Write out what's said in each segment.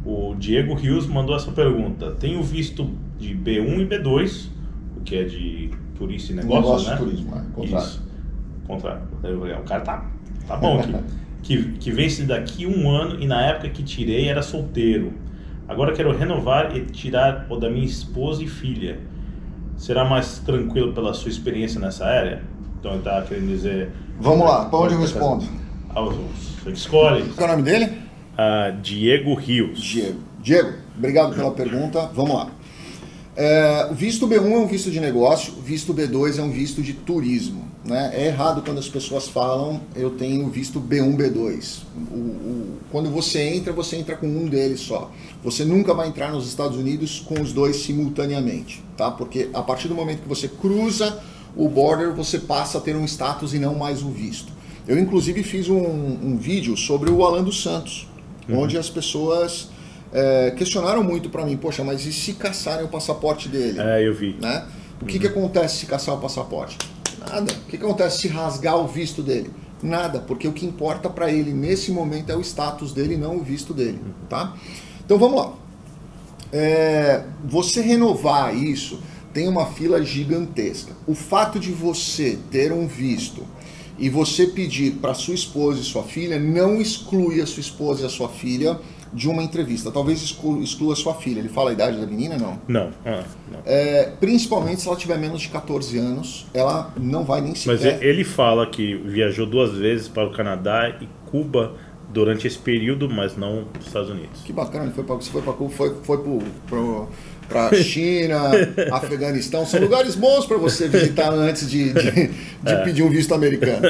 O Diego Rios mandou essa pergunta. Tenho visto de B1 e B2, o que é de turista e negócios, né? De turismo, contrário. Isso. Contrário. O cara tá bom aqui. que vence daqui 1 ano e na época que tirei era solteiro. Agora quero renovar e tirar o da minha esposa e filha. Será mais tranquilo pela sua experiência nessa área? Então ele tá querendo dizer... Vamos lá, para onde eu respondo? Você escolhe. Qual é o nome dele? Diego Rios. Diego, obrigado pela pergunta. Vamos lá. O visto B1 é um visto de negócio, o visto B2 é um visto de turismo. Né? É errado quando as pessoas falam eu tenho visto B1, B2. Quando você entra com um deles só. Você nunca vai entrar nos Estados Unidos com os dois simultaneamente. Tá? Porque a partir do momento que você cruza o border, você passa a ter um status e não mais um visto. Eu inclusive fiz um vídeo sobre o Alan dos Santos, onde as pessoas... questionaram muito para mim, poxa, mas e se caçarem o passaporte dele? Eu vi. Né? O que acontece se caçar o passaporte? Nada. O que acontece se rasgar o visto dele? Nada, porque o que importa para ele nesse momento é o status dele, não o visto dele. Tá? Então vamos lá. Você renovar isso tem uma fila gigantesca. O fato de você ter um visto e você pedir para sua esposa e sua filha não exclui a sua esposa e a sua filha de uma entrevista. Talvez exclua a sua filha. Ele fala a idade da menina, não? Não. Principalmente se ela tiver menos de 14 anos, ela não vai nem sequer... Mas ele fala que viajou 2 vezes para o Canadá e Cuba durante esse período, mas não para os Estados Unidos. Que bacana, ele foi para Cuba, foi para China, Afeganistão. São lugares bons para você visitar antes de pedir um visto americano.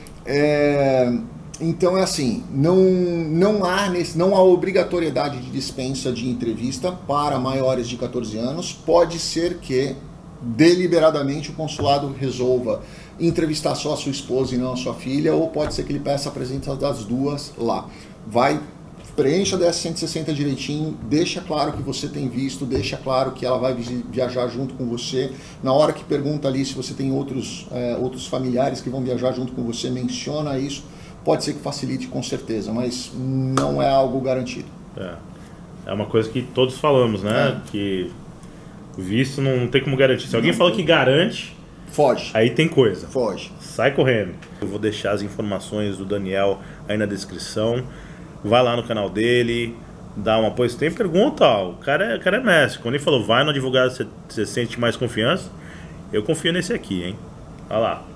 Então é assim, não há obrigatoriedade de dispensa de entrevista para maiores de 14 anos. Pode ser que deliberadamente o consulado resolva entrevistar só a sua esposa e não a sua filha, ou pode ser que ele peça a presença das duas lá. Preencha a DS-160 direitinho, deixa claro que você tem visto, deixa claro que ela vai viajar junto com você. Na hora que pergunta ali se você tem outros familiares que vão viajar junto com você, menciona isso. Pode ser que facilite com certeza, mas não é algo garantido. É uma coisa que todos falamos, né? Que visto não tem como garantir. Se alguém fala que garante, foge. Aí tem coisa. Foge. Sai correndo. Eu vou deixar as informações do Daniel aí na descrição. Vai lá no canal dele, dá um apoio. Se tem pergunta, o cara é mestre. Quando ele falou vai no advogado você sente mais confiança, eu confio nesse aqui, hein? Olha lá.